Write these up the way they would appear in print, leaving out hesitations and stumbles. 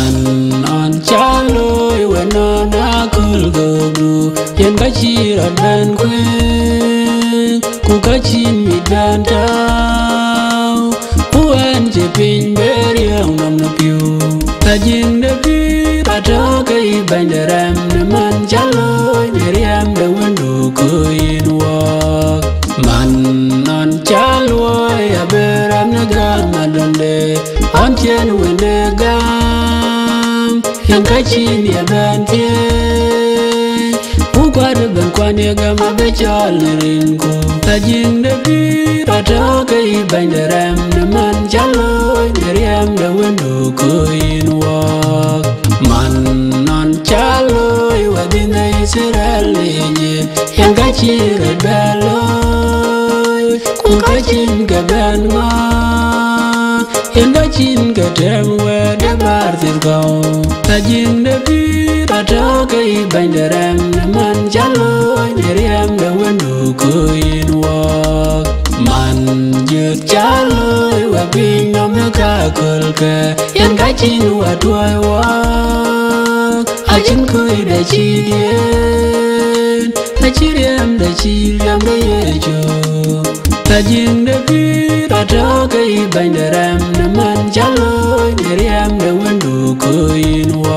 man on chalo we no na kul go yen ka chi ra ben kwe ku ka chi mi dan tao u an je pin beri ang nam na piu ta jing de pi ta to kai ban de ram na man chalo beri am de wendo ko in wa man on chalo ya beram na ga madonde on chen we ne ga yang kachin ya ban pie u kwad ban kwane ga ma be chal rin ko ta jing de pi ta to kai ban de ram na man chalo de ram de wendo ko in wa man non chalo wa din dai siral ye yang kachin ba lo ku kachin ga ban ma yang kachin ga tem we de bar dir go ta jing de pi ta to kai ban de ram na man chalo de ram de wendo ko in wa man je chalo wa pin nom na ka kol ka yang kachin wa tuai wa a chin koi de chi dien ta chi riam de ye jo ta jing de pi ta to kai ban de ram na man chalo de ram de wendo ko in wa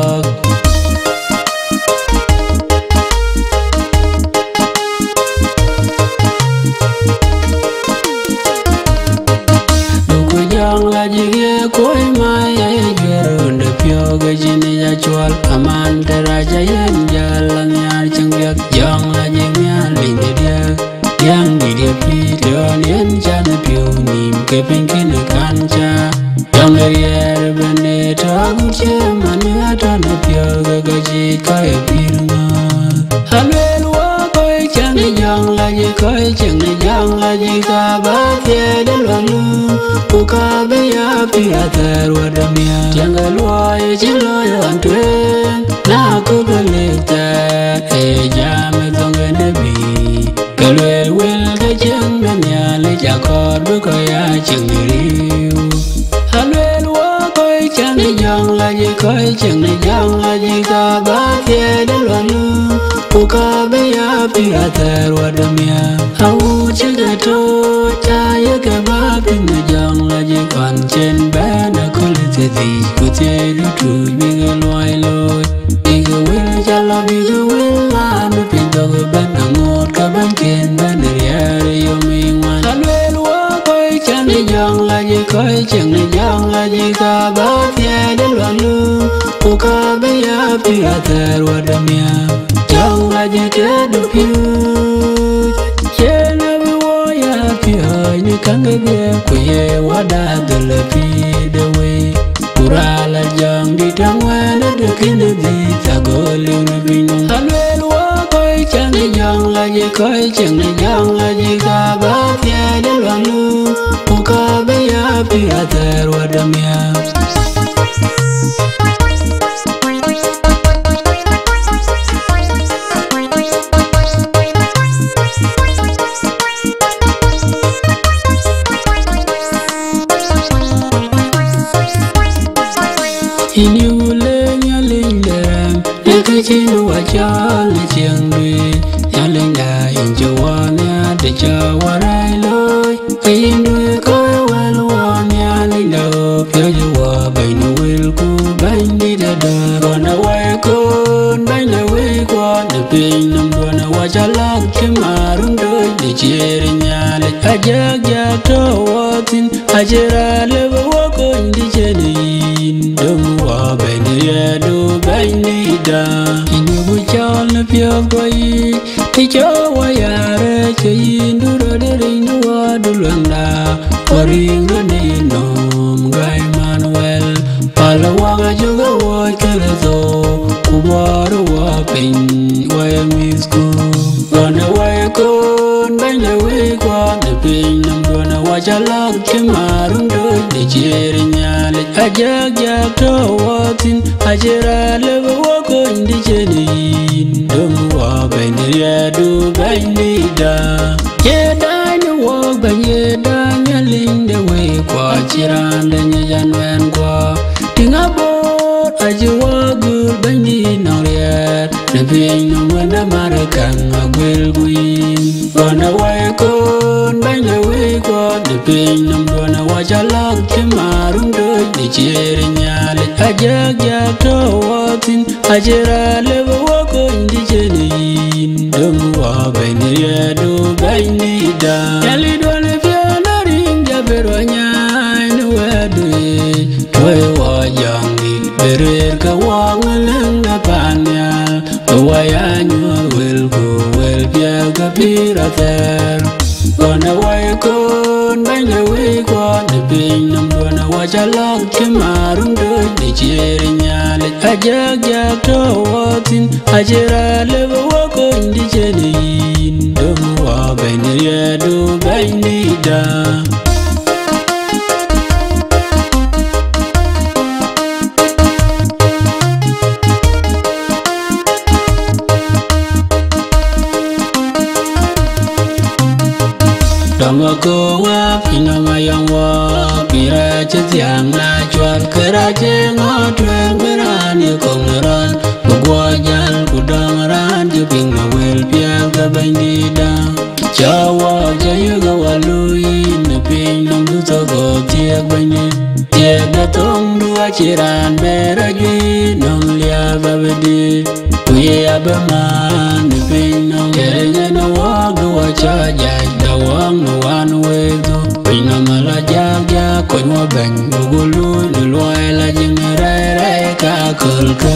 koi mai ay jero de pyo ga jini ya chwal aman daraja yen jalan yar changyak yang la jing ya ling de dia yang di dia pi don yen chan pyo nim ke pinkin kancha yang le yer bene to gu che man ya to na pyo ga ji kai pirna halel wa koi chan yang la ji koi chang yang la ji ka ba pye de lo lu ku ka be ya pi a ter wa da mia chang ga lo ye chi lo yan twen na ku be le ta e ja me dong ge ne bi ka le wel ga chang na mia le ja ko bu ko ya chang riu halel wa koi chan yang la ji koi chang yang la ji ka ba pye de lo lu ku ka be ya pi a ter wa da mia au chi ga to cha ye ga ba pin na yang la ji kan chen ba na ko le te di ku te lu tu mi ga loi loi mi ga wel cha la mi ga wel la mi pin do ga ban na ngot ka ban ken ba na ya re yo mi wan kan wel wa koi chan yang la ji koi chen yang la ji ka ba pye de lo lu ku ka be ya pi a ter wa da mia yang la ji ke du piu chen na bi wo ya pi hai ni kang ge be ku ye wa da de le pi de we pura la jang di tang wa na de kin de ta go lu na bi no halel wa koi chan yang la ji koi chen yang la ji ka ba pye de lo lu ku ka be ya pi a ter wa da mia Ini ule nyaling dem ya kachin wa cha le chiang dui nyaling da in jawa nya de jawa rai loi kain dui ko wel wa nyaling da pyo jawa bai no wel ku bai ni da da na wa ko bai na we kwa de pin nam do na wa cha lak che marun doi de cheri nyale ajak jak to watin ajera le wa ko indi chenin dum wa bai ni ya do bai ni da inu bu cha le pyo koi ti cho wa ya re che yin du ro de ring du wa du lang da wa ring ro ni nom gai manuel pala wa ga jo ga wa ke le zo ku wa ro wa pin wa ya mi sku wa na wa ko bai le we kwa de pin nam do na wa cha lak che marun do de cheri nyale ajak jak to watin ajera le wa ko indi chenin dum wa bai ni ya du bai ni da ye da ni wa bai ye da nya ling de we kwa chiran de nya jan wen kwa tinga bo ping no when American a will win. Run away con bang the way qua the ping no gonna watch a long chimarum do the cheering yale. A jag to watin a jera level walk on the jenny. Don't walk by the do by nida. Kelly don't if you're not in Jaberwanya in the wedding. Toy was young. Berer ka wangalang na panyal Kawayan will go well Pia ka pirater Gonna way kon Banya way kon The ping nam gonna watch a long Chimarum do the cheering yale Ajag to watin Ajera level walk on the jenny Don't walk by the do by nida. Dama ko wa pina mayang wa pira chetiang na chwal kera chengo tuen berani kongeran bagwa jal kudang ran juping na wel piang ka bandida chawa jayu ga walui na ping nam du to go tiak bani tiak da tong du achiran beragi nam lia babedi kuye abaman na ping nam kerenya na wa du achaja wang no one way do pina mala jaga ko no ben gulu no loy la jingere ka kulka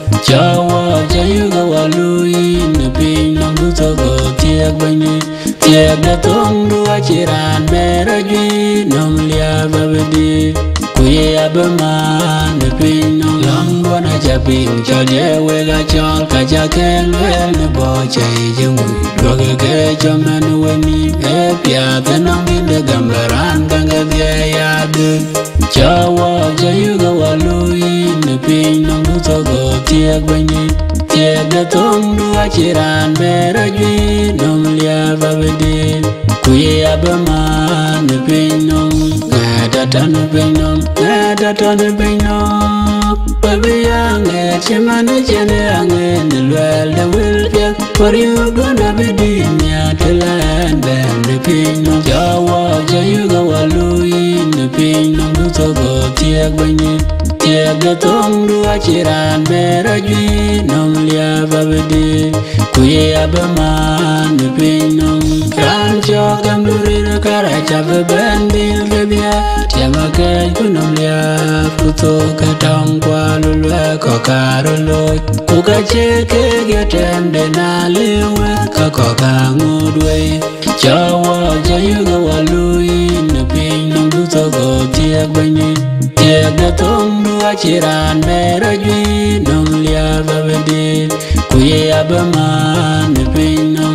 chawa jayu ga walui no pina buto go tiak bani tiak da tong du achiran beragi nom lia babedi kuye abama no pina lang wana japing chaje we ga chal ka jaken wel no bo chai jungu doge ke chaman we ni Pia tanang in the gambaran ganga ya de chawa jayu ga walui ne ping nang du to go tiak bani tiak da tong du achiran beragi nom lia babedi kuye abama ne ping nang da tan ping nang da tan ping nang baby yang chiman jene angen lwel de will pia for you gonna be dinya telan ben de ping no jawa jayu ga walui ne ping no du to go tiak bani tiak da tong du achiran beragi nom lia babedi kuye abama ne ping no kan jogam durir kara chab bandil gebia tiama ke kunom lia puto ka tong kwa lulwe ko karolo ku ka cheke getem de na lewe ka ko ka ngudwe chawa jayu ga walui ne ping nam du to go tiak bani tiak da tong du achiran beragi nom lia babedi kuye abama ne ping nam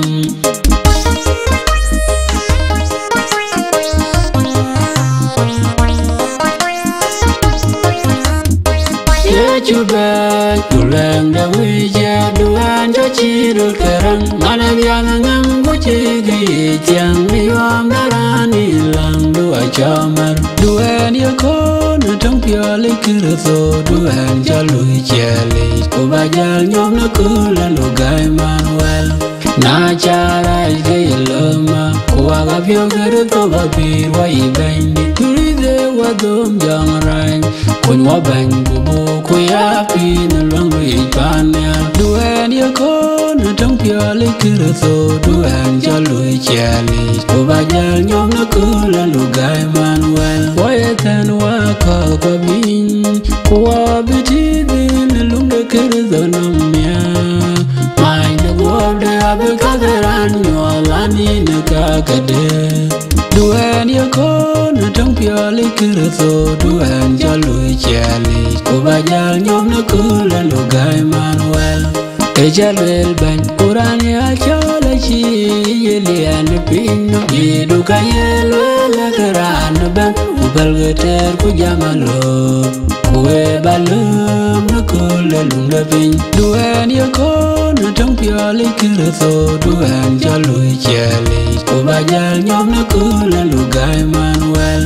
Chuba tulang da wija duan cho chiru kerang mana biang ngam go chigi tiang liwam darani lang dua chamar duan ya kon tong piali kirso duan jalui chali ko bajal nyom na kula lo gai manuel na chara ge loma ko aga pio kirso ba pir wa ibendi turide wa dom jang rai kun wa bang bubu ko ya pin long ri panya duen ya kon tong piali kirso duen jalui chali ko bajal nyom na kula lo gai manuel wa tan wa ko ko bin ko wa biti din lung de kirso namya mai de go de abe kaderan nyolani ne ka kade duen ya kon tong piali kirso duen jalui chali ko bajal nyom na kula lo gai manuel ejalwel ban kurani achola chi yelian pino yedu kayelo la karan ban ubal geter ku jamalo kuwe balum na kula lunda pin duen ya kon tong piali kirso duen jalui chali ko bajal nyom na kula lo gai manuel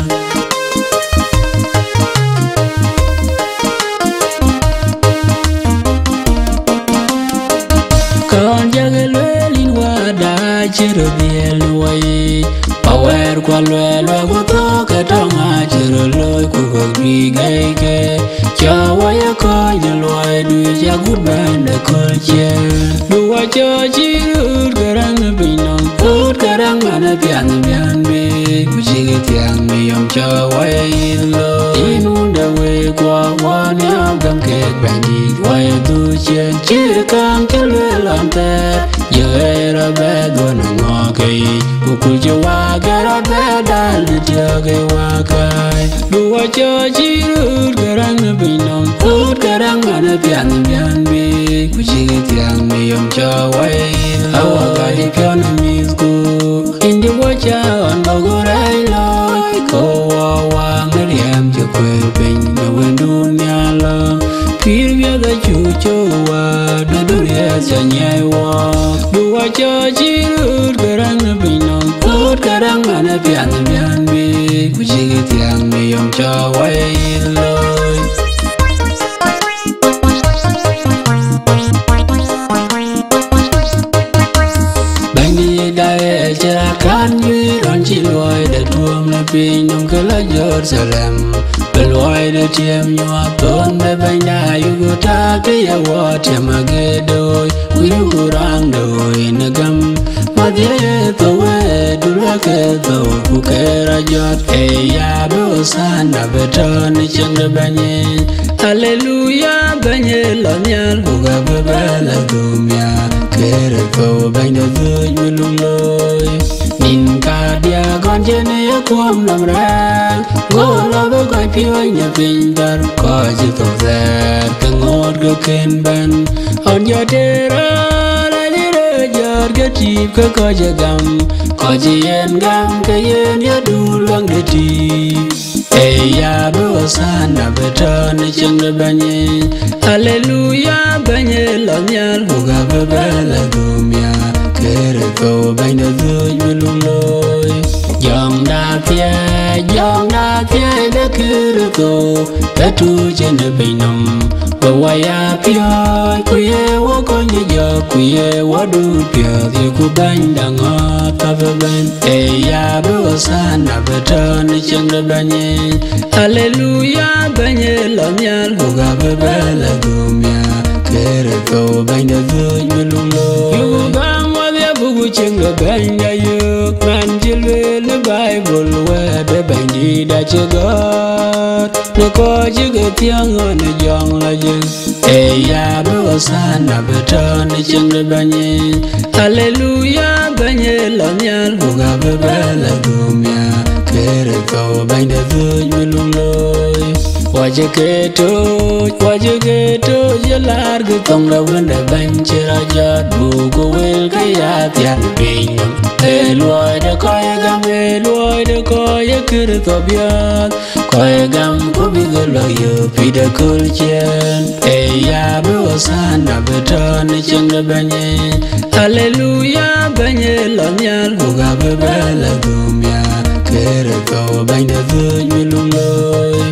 chiro biel way power kwa lwelo guto katonga chiro loy kugogi gaike chawa ya konya loy du ya gubanda kolche duwa cho chiro garang binong ut garang ana pian be kuchige tiang mi yom chawa ya ilo inunda we kwa wani agam ke bandi way du chen chikang kelwelante yera bedon ngokai kukujo wagara bedal tiage wakai duwa cho chiro garang binong ut garang ana pian be kuchige tiang mi yom chawa ya ilo awaga di pian misku indi wacha on bogurai loy ko wang riam je kwe ben wen dunya la pir via da chucho wa do do ya sanyai wa duwa cho chiro garang binong ut garang ana pian be kuchige tiang mi yom chawa ya ilo dae cha kan yu ron chi loy de tuom na pin nong kala Jerusalem beloy de tiem nyo ton de bai na yu go ta ke ya wa tiem age doi yu go rang doi na gam ma de to we du la ke to ku ke ra jot e ya do san na beton chen de banye hallelujah banye la nyal ku ga ba la dumya kere ko banye du yu loy nin ka dia con chen ya kwam lam ra go la do kai pyo nya pin dar ko ji to za ka ngor go ken ban on ya de ra la ni re jar ga ti ko ja gam ko ji yen gam ka yen ya du lang de ti ya do san na beton chen de banye hallelujah banye la nyal go ga ba la dumya kere ko banye du yu loy Yong da pia da kere ko ta tu chen de binam ba wa ya pio kuye wo ko nye yo kuye wo du pio de ku ban da ngo ta ba ban e ya bo san na beton chen de banye hallelujah banye la nyal go ga ba la dumya kere ko banye du yu loy yu bang wa ya bugu chen de banye yu man jilwe le Bible we de bandi da chigot ne ko jige tiang on jong la jing e ya bo san na beton chen de banye hallelujah banye la nyal bu ga ba la dumya kere ko bande du yu loy wajige to je lar gu tong la wende ban chira jat bu go wel ka ya pya pin e loy de ko ya kir to biat ko gam ko bi go lo yo pi de kul chen e ya bo san na beton chen de banye hallelujah banye la nyal bu ga ba la dumya kere ko bande du yu loy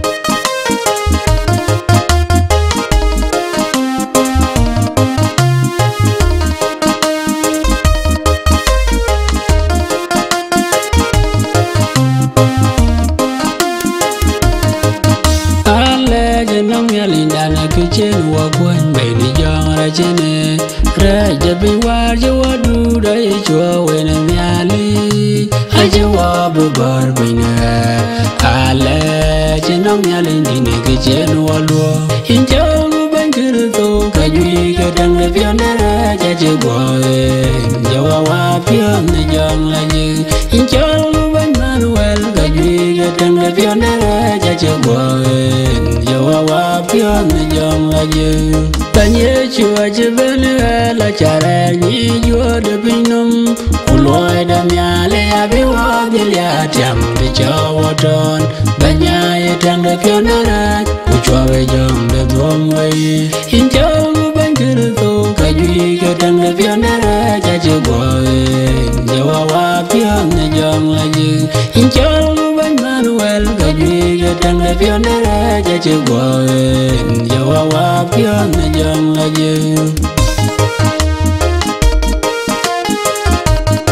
chen wa kwen be ni jong ra chene ra je bi war je wa du da ye chwa we na myali a je wa bu bar be na ale chen no myali ni ne ke chen wa lo in jong ban kir to ka ju ka dang le pyo na ra je go je wa pyo na jong la ni in jong ban manuel ka ju ka dang le pyo na ra je go je wa pyo na jong la je tanye chua je ben la chare ni yo de binum uloi da myale abi wa de ya tam de chawaton banya ye tang de pyo na ra ku chwa we jong de dom we in jong ban kir to ka ju ka tang de pyo na ra je go je wa pyo na jong la je in jong ban manuel ka ju ka tang de pyo na ra je go je wa pyo na jong la je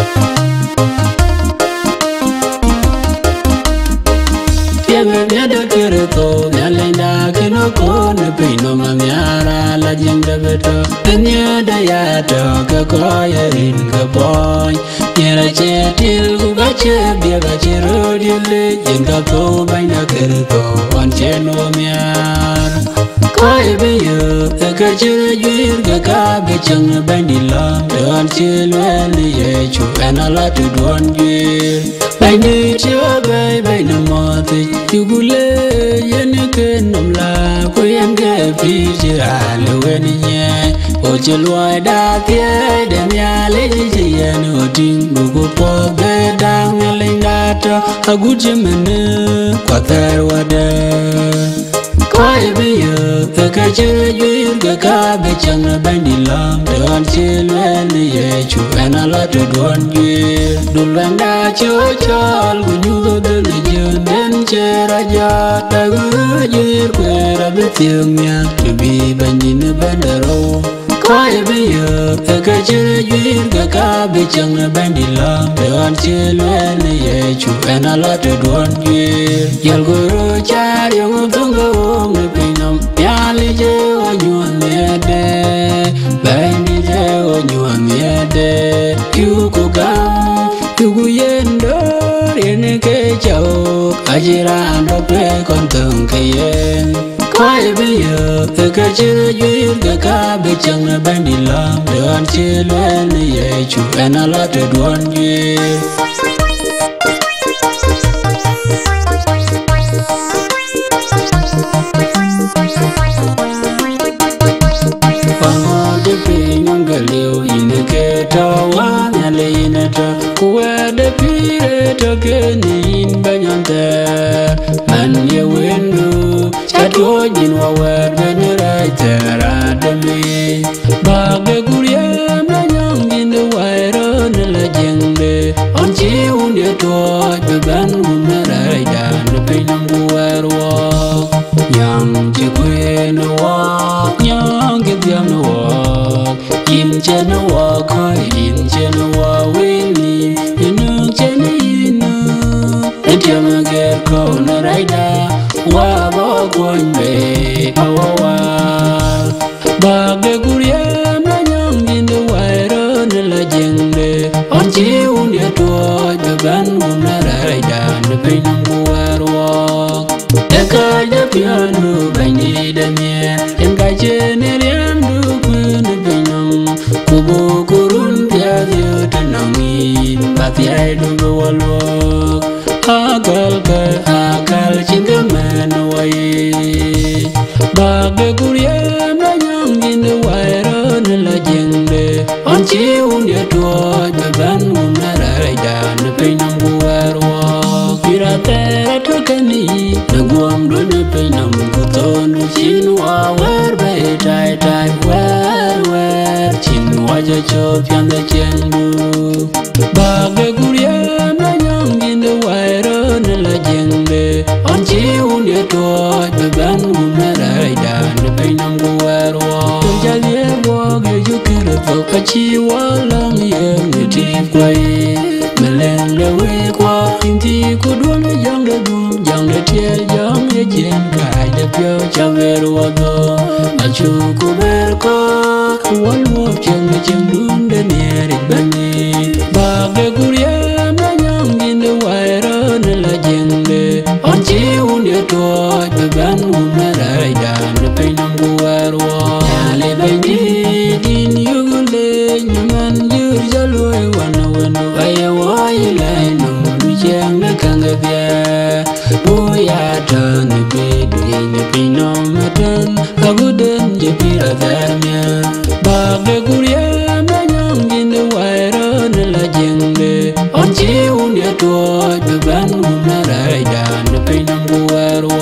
no ko ne pe no manyara la jenda beto nya da ya to ka ko ya rin ka boy yera che til ku ga che bia ga che ro di le jenga to bai na ker to on che no myar koi be yo ka che yir ga ka be chang bai ni la don che le ye chu ana la tu don ye bai ni che bai no mo te tu gule yen ke nom la ko yen ke pi che ale wen nye o che loi da pie de mya le che yen o ting go po be dang le da to agu che mene kwa tar wa de koi be yo ka che yir ga ka be chang bai ni la don che le ye chu ana la tu don ye dul wan da cho chol gu nyu de le je den che ra ja ta gu yir ku ra be tiang nya tu bi ban ni ne ban da ro koi be yo ka che yir ga ka be chang bai ni la don che le ye chu ana la tu don ye yal gu ro cha yang tung go nge pe nam ya le je o nyu me de bai ni je o nyu me de yu ku gam yu gu yen do yen ke chao ajira ando pe kon tung ke yen koi be yo ka che yir ga ka be chang bai ni la don che le ye chu ana la tu don ye Kuwede pire tokenin banyante man ye windu chato jin wa wer benera tera demi bage kurye manyang jin wairo ne la jengde onchi unye to beban umera dan pinam kuwerwo nyang ji kwen wa nyang ge diam wa in chen wa koi in chen wa wini Etiam ger ko na raida wa bo kon be awa ba ge gurie na nyang din de wairo ne la jengde on chi un ye to be ban un na raida ne pe nang warwo e ka de piano bani de mie en ka je ne riam du kun be nang kubo kurun pya de tanangi ba pi ai du walwo akal chinga man way bage gurie na nyang din de wairo ne la jengde on chi un ye to be ban un na raida ne pe nam guarwo pirate to kani na guam do ne pe nam ku ton chin wa wer be tai wer chin wa ja cho pian de chendu bage gurie na nyang din de wairo ne la jengde on chi un ye to be ban un na raida ne pe nam guarwo to ja ye bo ge ju kire to ka chi wa lang ye ngi ti kwai melen le we kwa inti ku duan yang de tie yang ye jen kai de pyo cha ver wa do a chu ku ver ko wal mo cheng dun de ne ri bani ba ge gurie na nyang din de wairo ne la jengde on chi un ye to be ban un na raida ne pe nam guarwo ale bani din yu le nyaman yur jaloi wana ay wai lai no du cheng de kang ge ya tan be du ne pe nam matan aguden je pira damya ba ge gurie na nyang din de wairo ne la jengde on chi un ye to be ban un na raida ne pe nam guarwo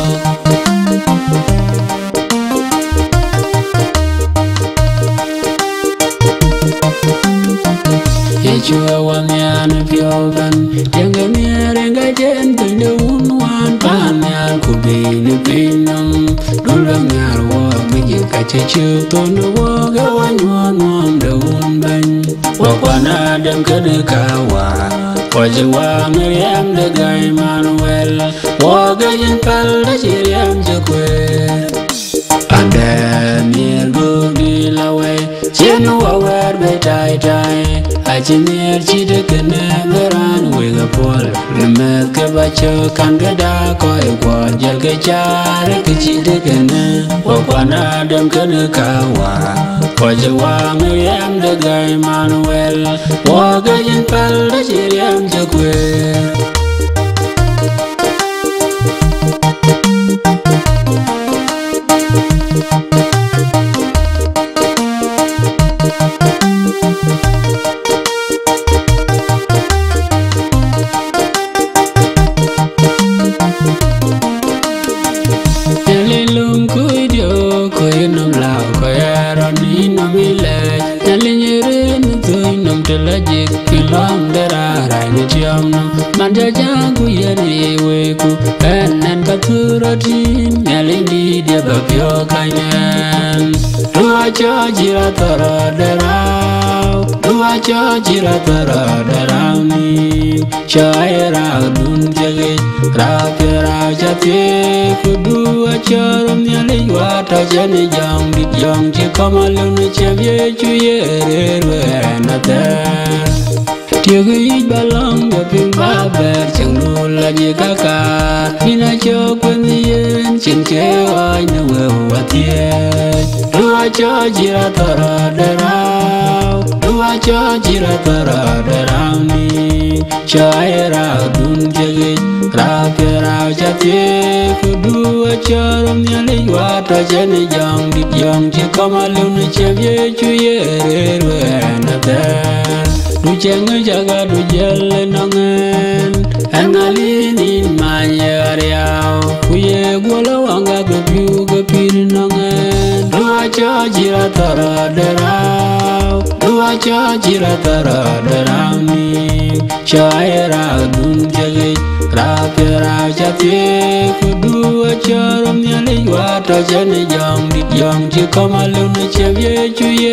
Chua wa mian pioban Tenga miarenga jen Tende unwan Pan mian kubi ni pinam Dula miar wa Miji kache chuk Tondo wa Gawan wa Nuam da un ban Wa kwana dem kede kawa Wajwa Miriam de Guy Manuel Wagayin pal da Chiriam Jokwe Ade mir gugi lawe Chenu awer be tai tai Ajimir chide kene beran wega pol Nemet ke bacho kan gada koi kwa Jel ke chare ke chide kene Wakwana dem kene kawa Wajwa Miriam de Guy Manuel Wagayin pal da Chiriam Jokwe Telajik pilom derarai ni ciamno manja jagu yari weku enen katuratin ngelindi dia bagyo kanyen dua jira tara derau dua jira tara derau ni caira dun jage rapera jati kedua carom nyali wata jani jang di jang cikamalun cebye cuye renata Tiagi balang gaping baber cengul lagi kakak Hina cokwen yen cing cewai newe watien Dua jira tara derau Dua jira tara derau ni Caira dun jagit rapera jati Kedua carom nyali wata jani jang di jang cikamalun cebye cuye renata Du cengu jaga du jelle nongen Engalini manyariau Kuye gula wanga gepiu gepir nongen Dua jira tara derau Dua jira tara derau ni Caira dun jagit rapera jati Kedua carom nyali wata jane jang di jang cikamalun cebye cuye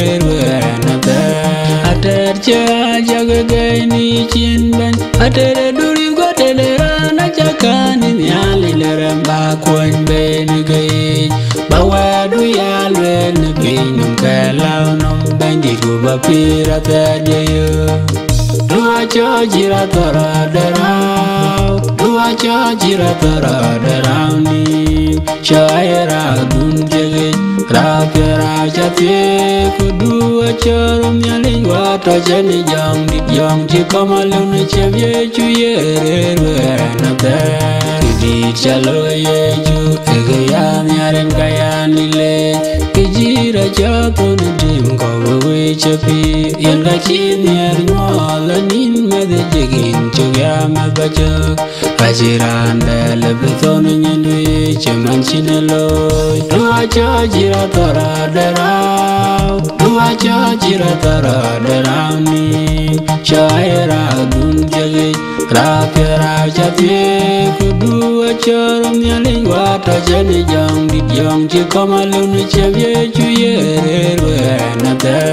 renata Ater jaga gaini cinben Ater duri gua telerana jakani nyali leremba kuen beni gai Bawa du yalwe nebinum kelau nom bendi gua bapira terjaya Dua jira tara derau Dua jira tara derau ni Caira dun jagit rapera jati Kedua carom nyali wata jani jang di jang cikamalun cebye cuye renata Kidi calo yeju egayam yaren kayan lile Kejira jatuh nedim kau bewe cepi Yang kacin yer nyolanin mede jegin cugya mebacak Hajiran dele beton nyendui cuman cineloy Dua jira tara derau Dua jira tara derau ni Caira dun jagit rapera jati Kedua carom nyali wata jani jang di jang cikamalun cebye cuye renata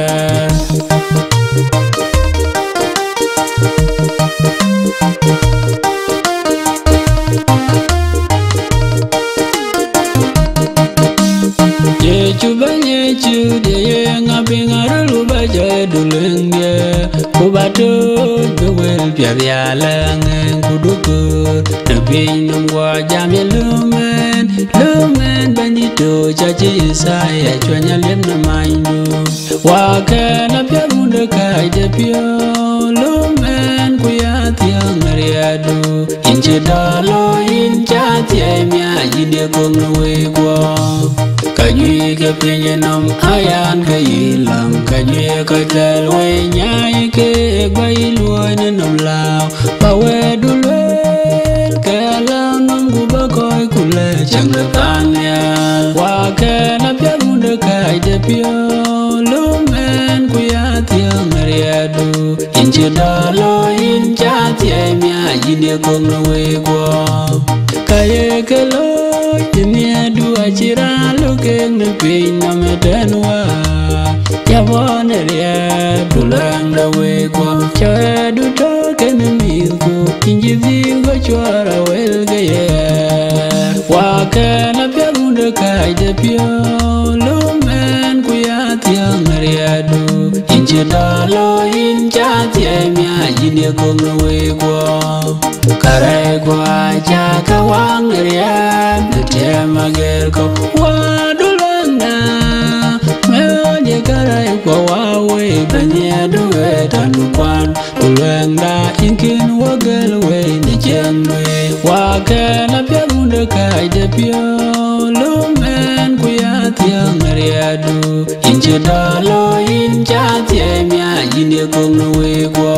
Yecu dia ngapi ngarulu baca duleng dia Kubato bewel biar yalang kudukur Nabi nungwa jamnya lumen bandito caci saya cuanya lem namainu Wakana biar muda kai depio lumen kuya tiang ngariadu Ince dalo inca tiemia jide kong nuwe kwa Kajui ke penyenom ayan ke ilang Kajui ke telwe nyai ke bayi luai nenom lau Bawe duluen ke lau nom guba koi kule cang depannya Wakana biar muda kai depio lumen kuya tiang ngariadu Ince dalo inca tiemia jide kong nuwe kwa Kaya ke lo Dunia dua cira lukeng nepi nama danwa Ya wana ria dulang dawe kwa Caya duduk ken mi ko inji go chwara wel ge wa kana pyagunde kai de pyo lo men ku ya tiang riadu inji dalo in cha tie mya yine ko we ko kare kwa cha ka wang riad te mager ko wa dulana me je kare ko wa we banya do tan kwan dulanda inkin wagel we ni jengwe wa kana pyagunde kai de pyo lo men ku ya tiang riadu inji dalo in cha tie mya yine ko we ko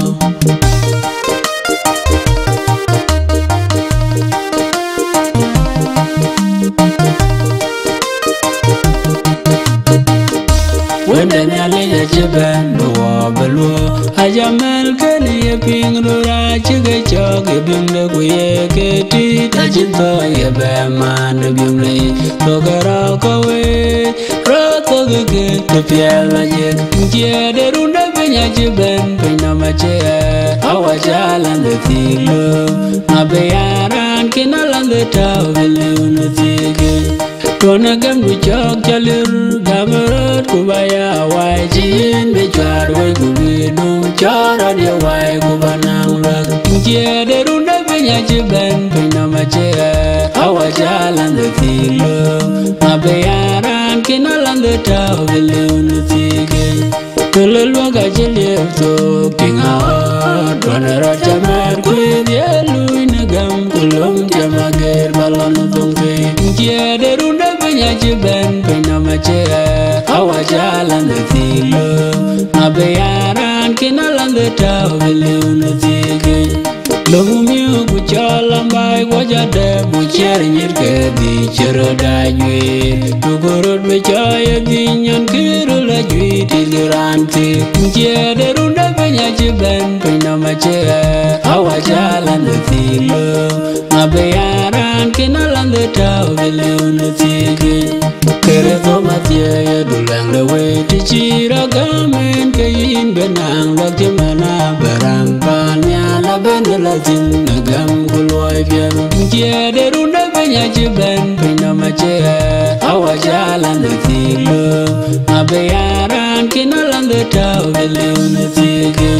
wende nyale ya chiben duwa belu ajamel keni ye ping lura chige choge bimle kuye keti tajinto ye beman bimle logara kawe rato gege tepiela jek njede runda benya chiben penya mache awajalan de tilo mabeyaran kinalan de tawele unatige Tona gamdu chok chalir gamarot kubaya wai jin be chwar we kubidu chara dia wai kubanang lag jede runda benya chiben pina mache awa jalan de tilo mabeyaran kinalan de tawele unatige Tululwa gajilip to kinga Tona raja mer kuidyelu inagam kulum jamager balon tungke Jede runda benya jiben pena mache awa jalan de tilo mabeyaran kinalan de tawele unatige Lomiu kuchalam bai wajade bucher nyirke di cerda jwe Tugurut becaya dinyan kirula jwe tiliranti Jede runda benya jiben pena mache awa jalan de tilo mabeyaran kinalan de tawele unatige Kere thoma tia ya dulang le we tichira gamen kayin benang wakti mana barang panya la benela zin nagam kuloi fiam Jede runda benya jiben pena mache awa jalan de tilo mabeyaran kinalan de tawele unatige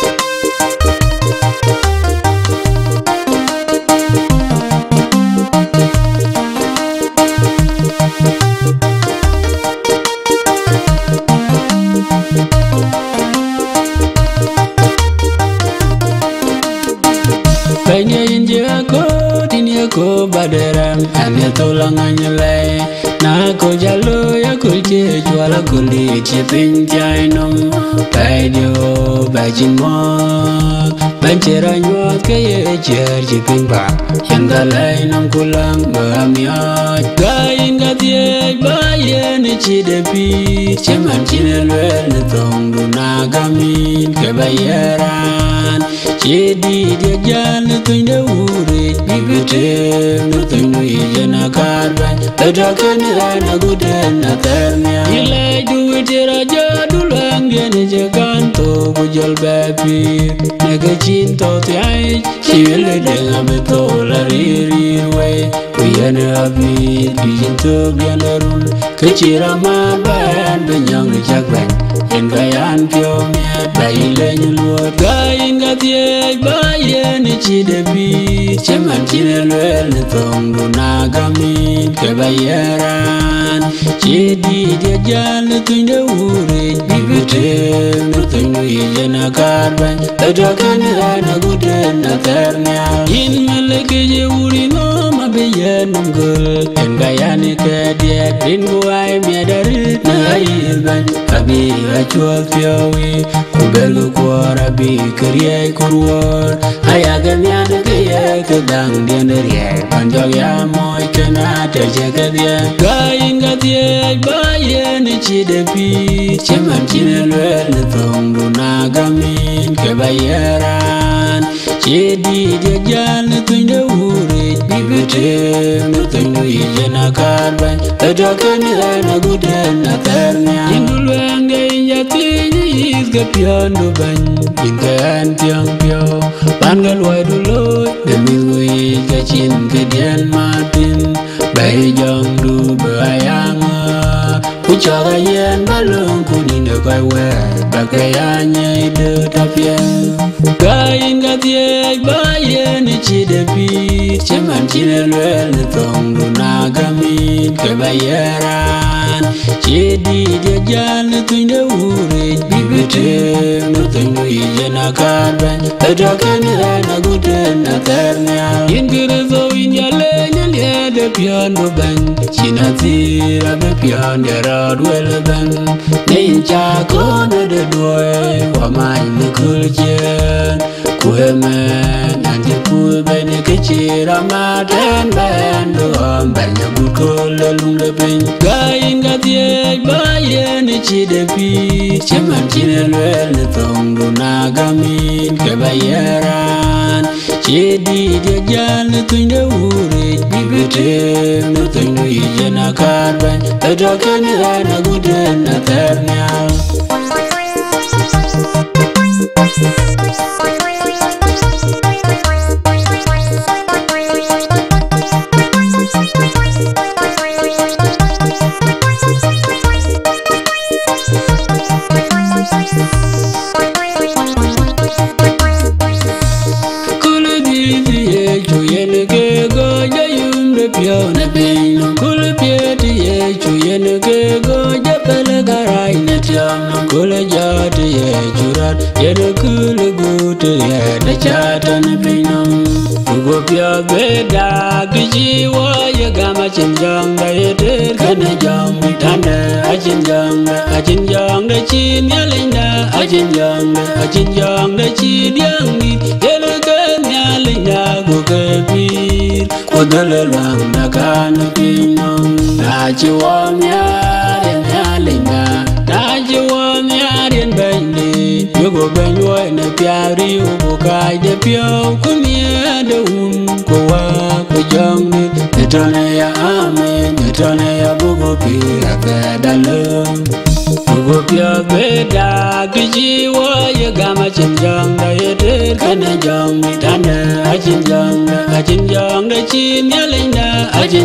Banya inja ko dinia ko baderam ane tolang anyalai na ko jalo ya kulje juala kuli chipin jainom taidio bajin mo banjera nyot kaye jer chipin ba yang galai nam kulang bamia gain gatie bayen chidepi cheman chinelwel tong dunagamin kebayaran Chedi dia jana tuinde ure bibete nutundu ijana karban tadakan ana gudana ternya ilai duit raja dulang gene jaganto bujal babi naga cinta tiai chile dengan betul riri we kuyana abi bijinto ganarun kecirama ban benyang jakban en gayan piomia bailenya luat gain gatie bayen chidebi cheman chinelwel tong dunagamin kebayaran chedi dia jal tuinde ure bibete nutundu ijana karban tadakan ana gudana ternya in meleke je uri no mabeyen namgul en gayani ke dia din buai miadari na irban abi achuak piawi kubelu kuara bi kriye kurwar ayagan ya de ke dang dia nerie panjang ya moy kena terjaga dia gain gatie bayen chidepi cheman chinelwel tong dunagamin kebayaran chedi dia jal tuinde ure bibete mutangu ijena karban adakani ana gudena ternya indulwenge injatini izga piando ban inga antiang pio pangal waidulo demigu ija chin kedian matin bai jong du bayanga kuchaga yen balung kuninde kai we bakayanya ide tapien gain gatie bayen chide pi cheman chinelwel tong du nagamin ke bayaran chedi dia jan tuinde ure bibete mutangu ijena karban adakan ana gudena ternya ingrezo inyale nyale de piano ban chinatira be piano radwel ban ninja kono de doe wa mai nukuljen kuemen ante pul bene kechira maten bendo ambanya bukolo lunde pen gain gatie bayen chide pi cheman chinelwel tongdu nagamin ke bayaran chedi dia jan tuinde ure bibete mutangu ijena karban adakan ana gudena ternya na bino kul pieti ye chuyen ke go japel garai na tiam kul jati ye jurat ye kul gut ye na chatan bino go pia beda giji wa ye gama chinjang da ye ter kana jang tanda ajin jang da chin ya linda ajin jang da chin yang ni ye kan ya linda go ke pir kodalwang na kanu pinom najiwam yaren yalinga najiwam yaren bende yugo benyo na pyari ugo kai de pyo kumye de kowa kujang netone ya amen netone ya bugo pira pedalum bugo pya beda kijiwa ye gama chinjang da yete kana jang tanda ajin jang da chin yalinda ajin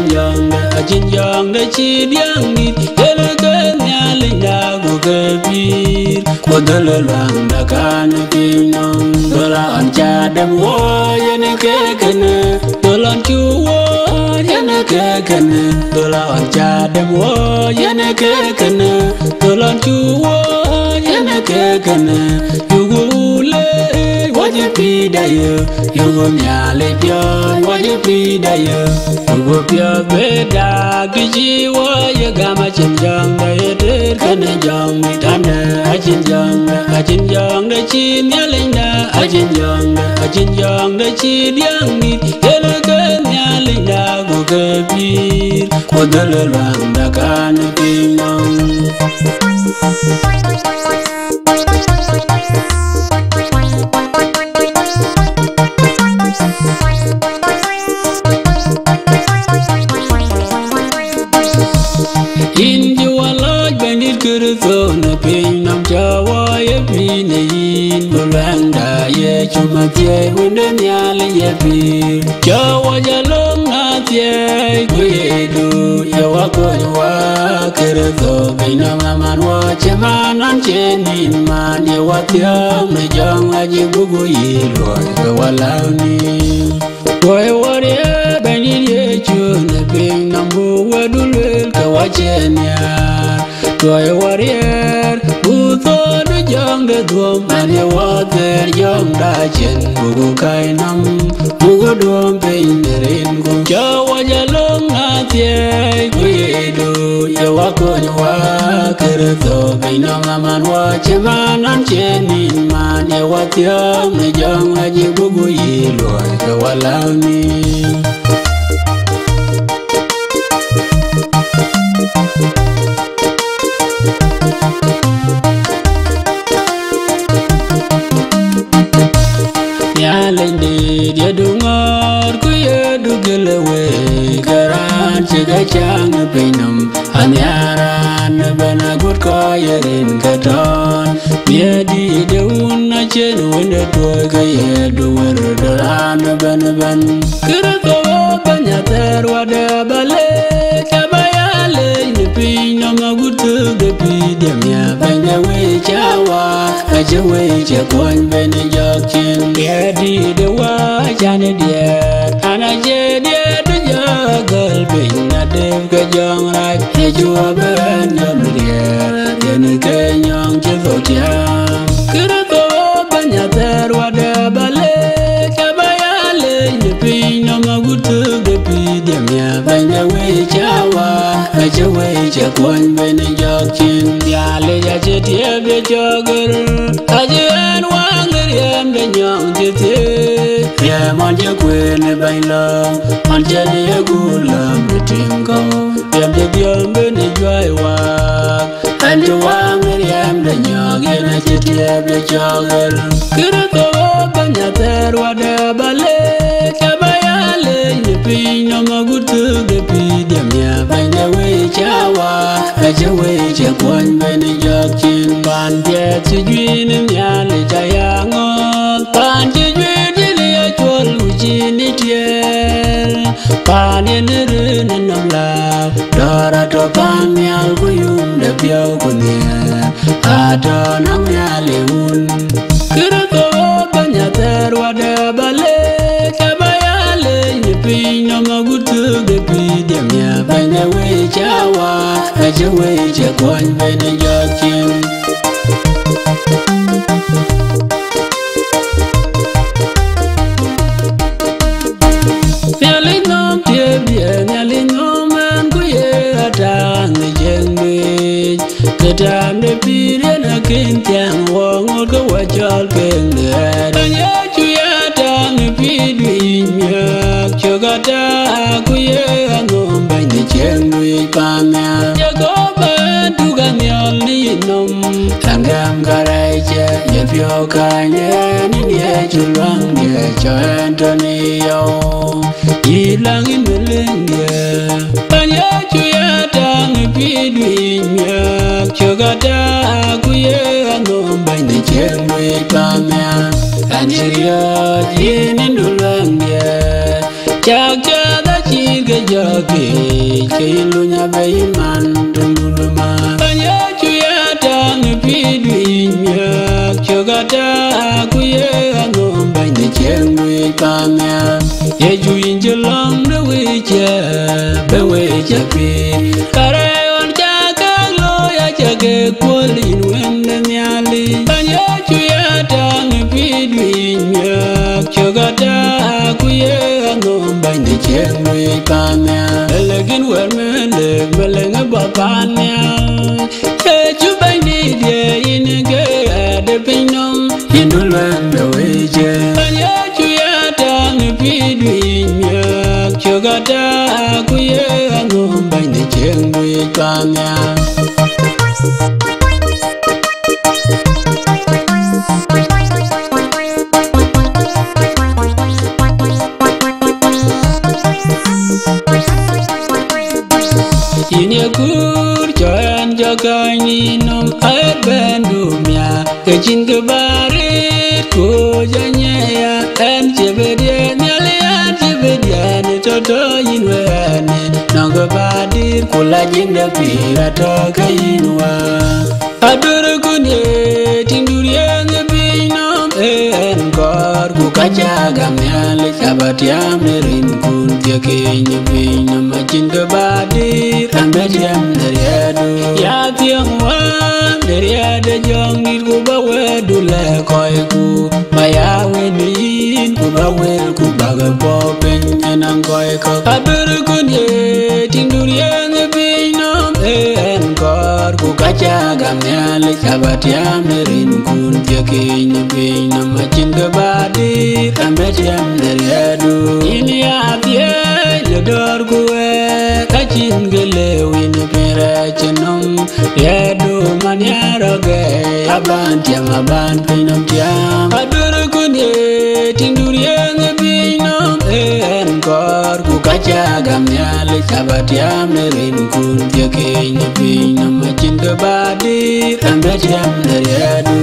jang da chin yang ni yele kan yalinda go kabir kodalwang da kan pinom dola ancha dem wo yene ke kana dolan chu wo yene ke kana dola ancha dem wo yene ke kana dolan chu wo yene ke kana yugule wajibi dayo yugo nyale pion wajibi dayo yugo pia beda kiji wa ye gama chinjang da yete kana jang tanda ajin jang da chin yalinda ajin jang da chin yang ni yele kan yalinda go kabir kodalwang da kan pinom Inji walaj bandit kurzo na pinam jawa ye pine yin bulanda ye chuma tie hunde nyale ye pi jawa jalong na tie kuyedu ye wakonywa kurzo pinam aman wa chemanan chenin man ye watyam na jang aji bugu yilwa ke walani Toy warrior bandit ye chuna pinam buwa dulwel ke wachenya Toy warrior buto de jang de dom ane water jang da chen bugu kainam bugu dom peinerin gu jawa jalong atie kuyedu ye wakonywa kerto pinam aman wa chemanan chenin man ye watyam ne jang aji bugu yilwa ke walani Nyalende dia dengar ku ya dugelewe yerin katon mia di de una chen wende to ga ye do wer dan ban kira ko banya terwa de bale kabayale ni pino magutu de pi de mia banya we chawa aje we che kon ben jokin mia di de wa jane de ana je de jagal bin na de ga jong rai he jua ben nam de yen ke nyong che do tia kira ko banya terwa de bale kabayale ni pino magutu de pi de mia banya we chawa aje we che kon ben jokin ya le ya che tie be jogar aje an wanger yam de nyong che tie ya mon je kwen bay la mon je ye gula mitingo yam de yam ben joy wa an je wanger yam de nyong ye na che tie be jogar kira ko banya terwa de bale kabayale ni pino magutu de pi de mia banya we chawa aje we che kon ben jokin pan de ti jwin nya le jayango pan ti jwin le chol ujini tiel pan ne ne nam la dara to pan yal guyum de bio kunia ata nam ya le un kira ko banya terwa de bale kabayale ni pino magutu de pi de mia banya we chawa aje we che kon ben jokin Ketam de pire na kintiang wong go wachal kenge anya chuya tang pidwi nyak chogata kuye angom bani chendwi pamya jagoba duga nyol ni nom tangam garaje yefyo kanye ni ye chulwang ye Antonio ilang inelenge anya chuya tang pidwi nyak chogata kuye angom bani chendwi pamya anjiria yini nulangye chakcha da chiga joki chailunya baiman tunduluma anya chuya tang pidwi nyak chogata kuye angom bani chendwi pamya yeju injelang de weche beweche pi karayon chakaglo ya chage kwolin wende nyali anya chuya tang pidwi nyak chogata kuye angom bani chendwi pamya elegin wermele belenga bapanya yeju bani de inge de pinom indulwen beweche anya chuya tang pidwi nyak chogata kuye angom bani chendwi pamya Inya kur joyan jagani nom air bandumya kecin kebarit ko janya ya en cebedia nyalian cebedia ne toto inwane nang kebadir kula jinda pira to kainwa adur kunye tinduria ngebinom en kor ku kaca gamyale sabatiam nerin kun tiakenya binom macin kebadir ambediam deriadu ya tiang wang deriada jong nit ku bawe dule koi ku mayawe din ku bawe ku baga popen enang koi ko adur kunye tinduria ngebinom en kor ku kaca gamyale sabatiam nerin kun tiakenya binom macin kebadir ambediam deriadu ini apye ledor kuwe kacin gelewin pirachenom yedu manyaroge aban tiam aban pinom tiam adur kunye tinduria ngebinom en kor ku kaca gamyale sabatiam nerin kun tiakenya binom macin badi ambetiam neriadu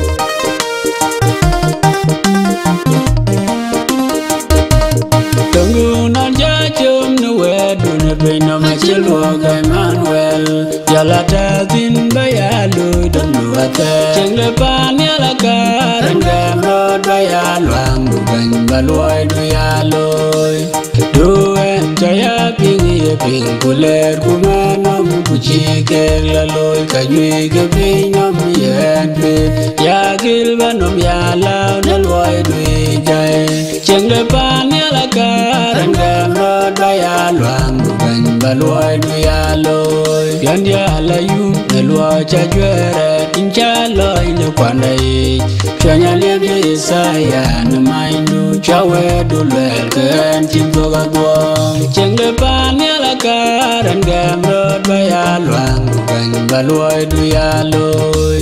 Tungu nan jachum nuwedu Nebina machilu kai Manuel Jalata zin bayalu Dunduate Chengle pan yalakar Ngemrod bayalu Angdu bany baluay duyaloy Duen jaya pingi ping kuler kumanom kuchike laloy kajui ke pinyom yedwe Yagil banom yalaw nalway dui jay Chengle pan yalakar Ngemrod bayalu Angdu bany baluay duyaloy Yandia halayum nalwa chajwere Inchaloy ne kwanday Chanya liye isaya na maindu Chawe dulwel ken chintoga duong Chengle pan yalakar Ngemrod bayalu Angdu bany baluay duyaloy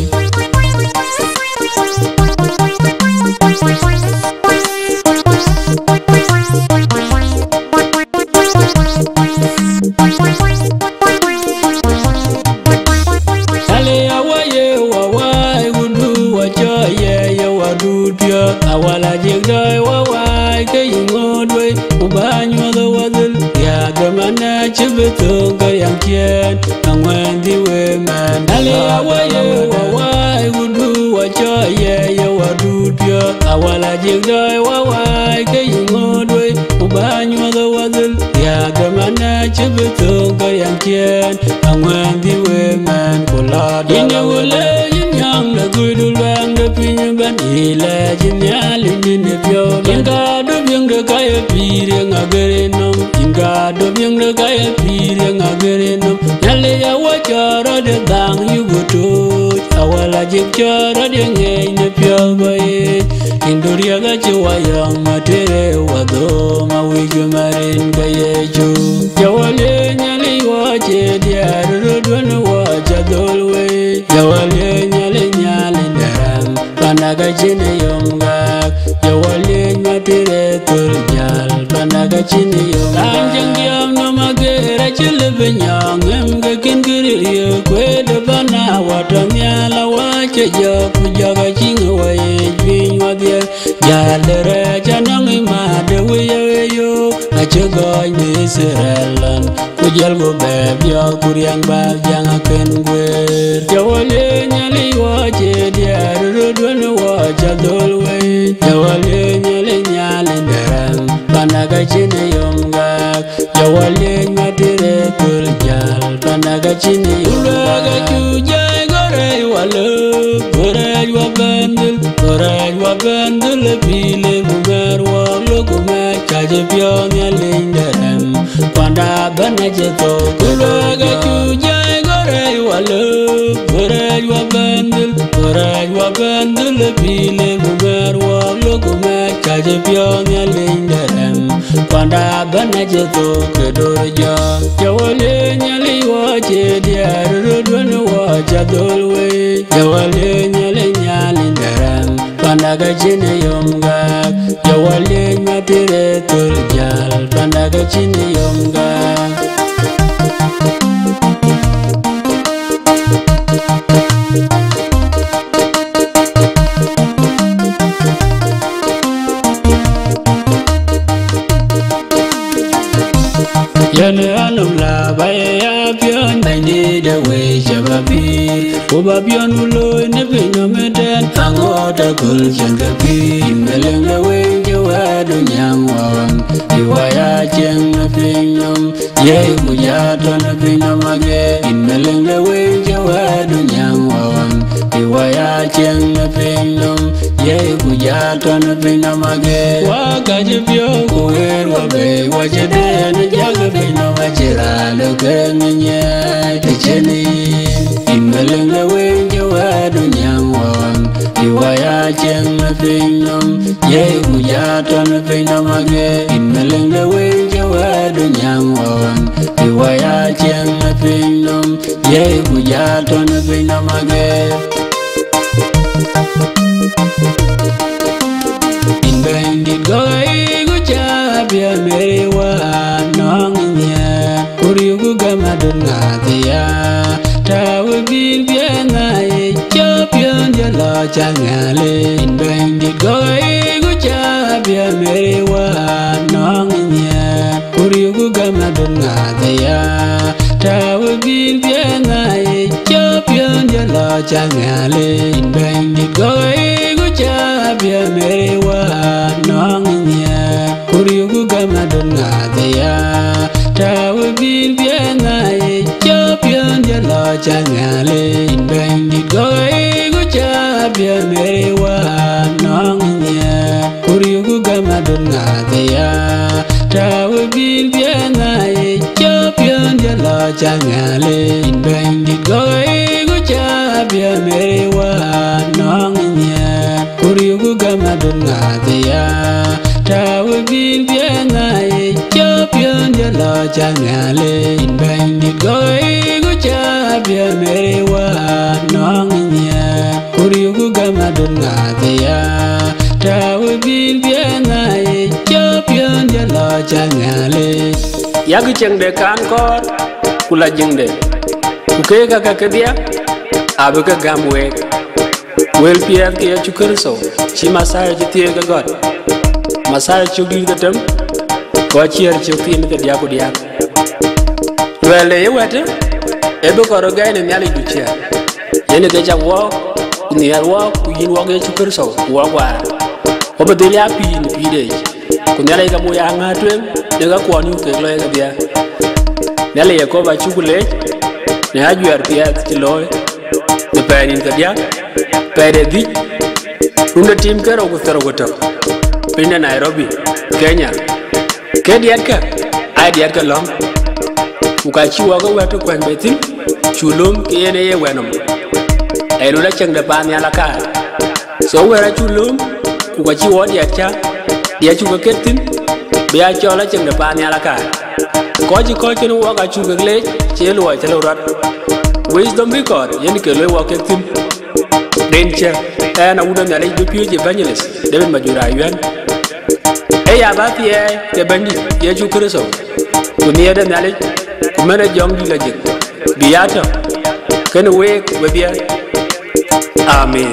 Awala jigdai wawai kayi ngodwe Ubanywa the wadil Ya gamana chibitung kayang kien Angwen diwe man Ali awaye wawai Wudu wachoye ya wadudya Awala jigdai wawai kayi ngodwe Ubanywa the wadil Ya gamana chibitung kayang kien Angwen diwe man Kulada Ine wule yinyang na kuidulwang da pinyaban Ile jinyali mine pyo Inga do byung de kaya pire ngagere nom Inga do byung de kaya pire ngagere nom Nyale ya wachara de dang yugutu Awala jik chara de ngay ne pyo baye Induria ga chiwayang matere wado Mawiju marin kaya chu Jawale nyali wache diar Rudwan wacha dolwe Jawale nyali nyali daram Panaga chini yomgak Jawale matire turjal Panaga chini yomgak Kanjang diam no magera chilibinyang Emga kinkiri kwede pana Watanyala wache joku Jaga chingwaye jwinywa diya Jalere chanang imade wiyaweyo Achegoy nisirelan Kujal go bebyo kuryang bagyang aken gwer Jawale nyali wache diar Rudwan wacha dolwe Jawale nyali nyali daram Panaga chini yomgak Jawale matire turjal Panaga chini yomgak Ulaga chujay goray walub Goray wabandul Goray wabandul Pile bumer walo kumek Chaje pyo nyali daram Panda bana jeto Ulaga chujay goray walub Goray wabandul Goray wabandul Pile bumer walo kumek Chaje pyo nyali daram Panda bana jeto Kedorja Jawale nyali wache diar Rudwan wacha dolwe Jawale nyali nyali daram Panaga chini yomgak Jawale matire turjal Panaga chini yomgak Yana anum la baya pion Baini de we shababi Uba pion ulo ne pinyo meden Tango da kul changabi Meleng le we jawa dunyang wawang Iwaya cheng na pinyom Ye kujato na pinyom age Meleng le we jawa dunyang wawang Iwaya cheng na pinyom Ye kujato na pinyom age Waka jipyo kuwer wabe Wachede na jaga pinyom Wachira luke nye Ticheni Imeleng le we jawa dunyang wawang Iwaya cheng na pinyom Ye kujato na pinyom age Imeleng le we jawa dunyang wawang Iwaya cheng na pinyom Ye kujato na pinyom age Inbendit goy gucapya merewa nong nya Kuriugu gamadun ngatiya Tawabi changale bandit goy gu cha bia mere wa nong nya kuri gu gama dunga daya tawa bil bia na e chopion jala changale bandit goy gu cha bia mere wa nong nya kuri gu gama dunga daya tawa bil bia na e chopion jala changale bandit goy gu cha bia mere wa nong nya kuri gu gama dunga daya tawa bil bia na e chopion jala changale bandit goy gu cha bia mere wa nong nya kuri gu gama dunga daya tawa bil bia na e chopion jala changale bandit goy gu cha bia mere wa nong nya kuri gu gama dunga daya tawa bil bia na e chopion jala changale yag cheng de kan kor kula jeng de uke ka dia abu ka gamwe wel pier ke chukar so chi masar jitie ga god masar chugi ga tem ko chier chuki ni dia ko dia wele yewete ebe ko ro gaine nyali duchia yene de jawo ni yarwo ku yin wo ga chukar so wo wa obadeli api ni pide ku nyala ga mo ya ngatwem de ga ko ni ke lo ga dia nyala ye ko ba chukule ne ajuar pia ti lo ne panin ga dia pede di runda tim ka ro ko taro ko to pinda Nairobi Kenya ke diatka ai diatka long ku ka chi wo ga wa to kwan betin chulum ke yene ye wenom ai ru la chang de ban ya la ka so wera chulum ku ka chi wo diatka dia chu ka ketin bia cho la chang de ban ya la ka ko ji ko chen wo ga chu ga le che lo che lo rat wisdom record yen ke lo wo ketin denche ana udam ya le du pie evangelist David Majura yuan ya ba pie ke bandi ye chu kristo ku ne da na le ku mena jong di la jik biata ken we we bia amen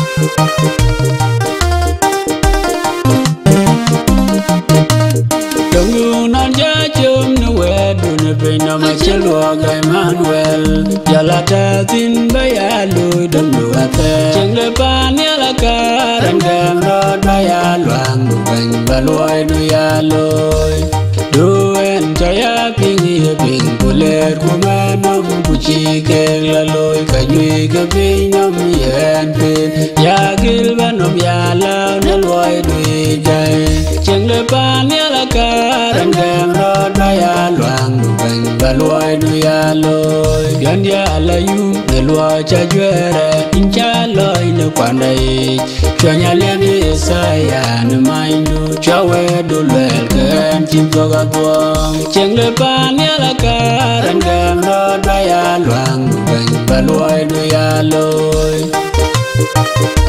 Chilwa Emmanuel Jalata Zin Bayalu Dunduate Chingle Panyala Karan Gamrod Bayaluang Bang Baloi Duyaloy Duen Taya Pingi Ping Puler Kumanum Puchi Kelaloy Kajui Kapinum Yen Pin Yagil Banom Yala Naloi Dujay Chingle Panyala Karan Gamrod Bayaluang Bang Baloi Duyaloy Gandia Alayu Nelwa Chajuere Inchaloy No Kwandai Chanya Lebi Saya Namaindu Chawe Dulwel Ken Chimtoga Tuang Chengle Panyala Karan Gamrod Bayaluang Bang Baloi Duyaloy